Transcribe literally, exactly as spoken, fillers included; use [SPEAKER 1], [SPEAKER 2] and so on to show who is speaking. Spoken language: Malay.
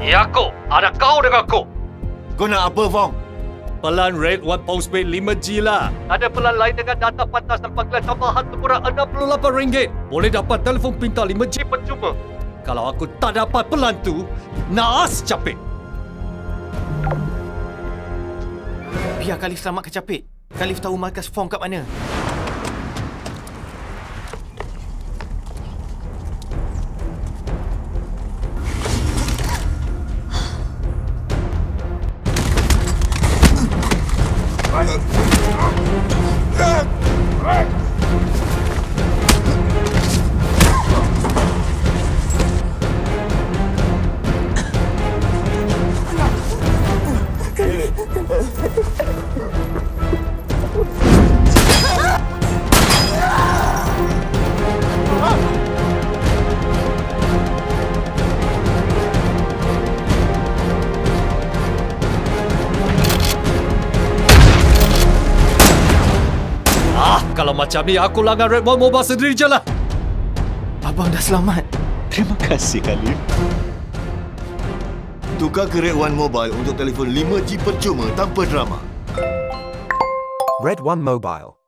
[SPEAKER 1] Ya aku, ada kau denganku.
[SPEAKER 2] Kau nak apa, Fong?
[SPEAKER 3] Pelan Red One Postpaid lima G lah.
[SPEAKER 1] Ada pelan lain dengan data pantas dan panggilan tambahan sekurang enam puluh lapan ringgit.
[SPEAKER 3] Boleh dapat telefon pintar lima G.
[SPEAKER 1] Percuma.
[SPEAKER 3] Kalau aku tak dapat pelan tu, naas capek.
[SPEAKER 2] Biar Khalif selamat kecapit. Khalif tahu markas Fong kat mana.
[SPEAKER 3] Kalau macam ni, aku langgar Red One Mobile sendiri je lah.
[SPEAKER 2] Abang dah selamat.
[SPEAKER 4] Terima kasih, Khalif.
[SPEAKER 5] Tukar ke Red One Mobile untuk telefon lima G percuma tanpa drama.
[SPEAKER 6] Red One Mobile.